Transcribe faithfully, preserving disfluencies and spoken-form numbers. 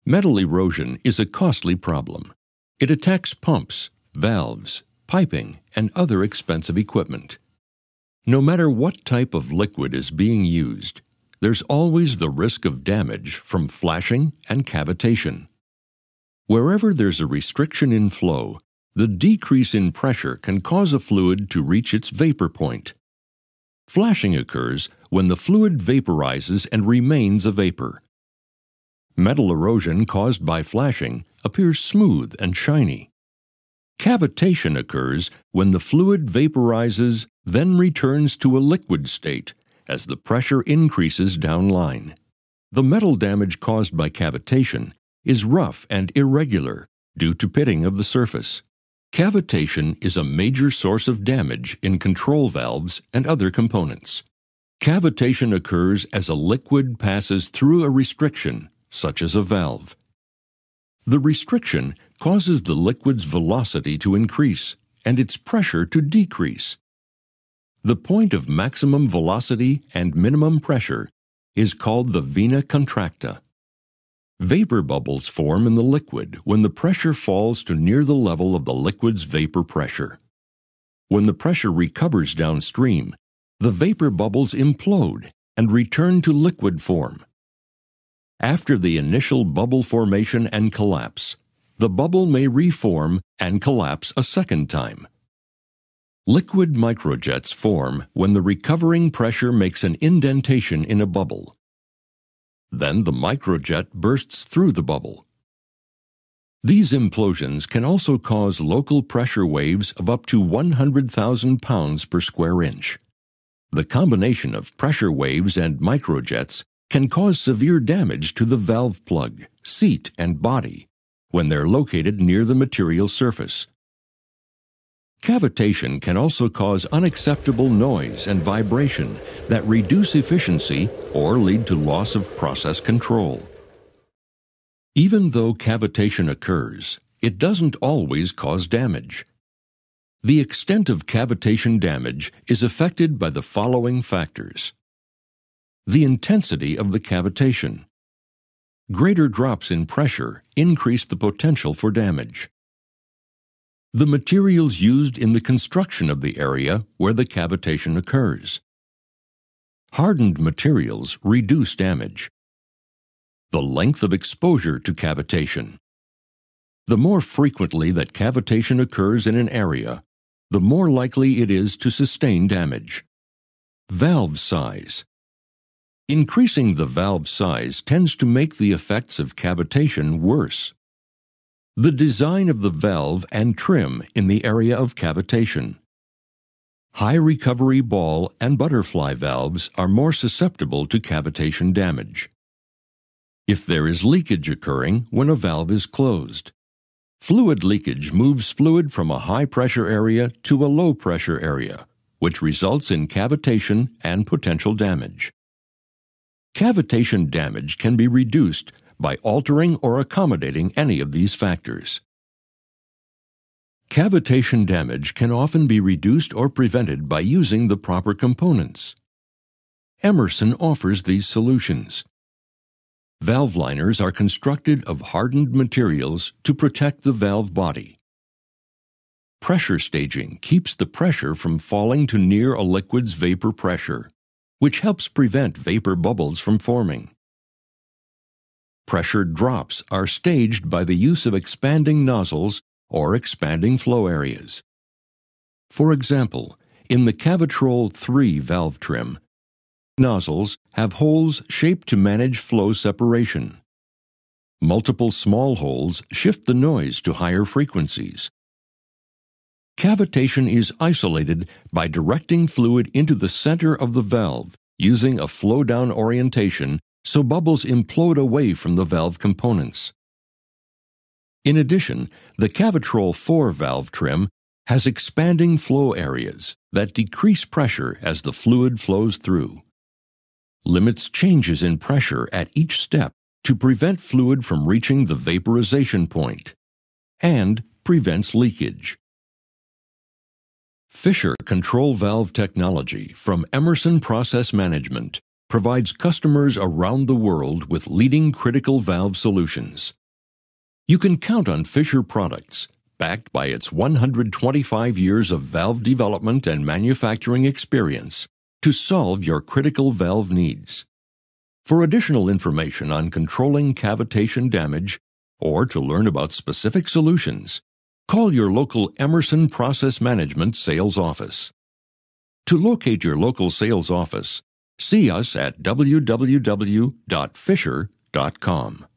Metal erosion is a costly problem. It attacks pumps, valves, piping, and other expensive equipment. No matter what type of liquid is being used, there's always the risk of damage from flashing and cavitation. Wherever there's a restriction in flow, the decrease in pressure can cause a fluid to reach its vapor point. Flashing occurs when the fluid vaporizes and remains a vapor. Metal erosion caused by flashing appears smooth and shiny. Cavitation occurs when the fluid vaporizes, then returns to a liquid state as the pressure increases downline. The metal damage caused by cavitation is rough and irregular due to pitting of the surface. Cavitation is a major source of damage in control valves and other components. Cavitation occurs as a liquid passes through a restriction, such as a valve. The restriction causes the liquid's velocity to increase and its pressure to decrease. The point of maximum velocity and minimum pressure is called the vena contracta. Vapor bubbles form in the liquid when the pressure falls to near the level of the liquid's vapor pressure. When the pressure recovers downstream, the vapor bubbles implode and return to liquid form. After the initial bubble formation and collapse, the bubble may reform and collapse a second time. Liquid microjets form when the recovering pressure makes an indentation in a bubble. Then the microjet bursts through the bubble. These implosions can also cause local pressure waves of up to one hundred thousand pounds per square inch. The combination of pressure waves and microjets can cause severe damage to the valve plug, seat, and body when they're located near the material surface. Cavitation can also cause unacceptable noise and vibration that reduce efficiency or lead to loss of process control. Even though cavitation occurs, it doesn't always cause damage. The extent of cavitation damage is affected by the following factors. The intensity of the cavitation. Greater drops in pressure increase the potential for damage. The materials used in the construction of the area where the cavitation occurs. Hardened materials reduce damage. The length of exposure to cavitation. The more frequently that cavitation occurs in an area, the more likely it is to sustain damage. Valve size. Increasing the valve size tends to make the effects of cavitation worse. The design of the valve and trim in the area of cavitation. High recovery ball and butterfly valves are more susceptible to cavitation damage. If there is leakage occurring when a valve is closed. Fluid leakage moves fluid from a high-pressure area to a low-pressure area, which results in cavitation and potential damage. Cavitation damage can be reduced by altering or accommodating any of these factors. Cavitation damage can often be reduced or prevented by using the proper components. Emerson offers these solutions. Valve liners are constructed of hardened materials to protect the valve body. Pressure staging keeps the pressure from falling to near a liquid's vapor pressure, which helps prevent vapor bubbles from forming. Pressure drops are staged by the use of expanding nozzles or expanding flow areas. For example, in the Cavitrol three valve trim, nozzles have holes shaped to manage flow separation. Multiple small holes shift the noise to higher frequencies. Cavitation is isolated by directing fluid into the center of the valve using a flow-down orientation so bubbles implode away from the valve components. In addition, the Cavitrol four valve trim has expanding flow areas that decrease pressure as the fluid flows through. Limits changes in pressure at each step to prevent fluid from reaching the vaporization point, and prevents leakage. Fisher Control Valve Technology from Emerson Process Management provides customers around the world with leading critical valve solutions. You can count on Fisher Products, backed by its one hundred twenty-five years of valve development and manufacturing experience, to solve your critical valve needs. For additional information on controlling cavitation damage or to learn about specific solutions, call your local Emerson Process Management sales office. To locate your local sales office, see us at w w w dot fisher dot com.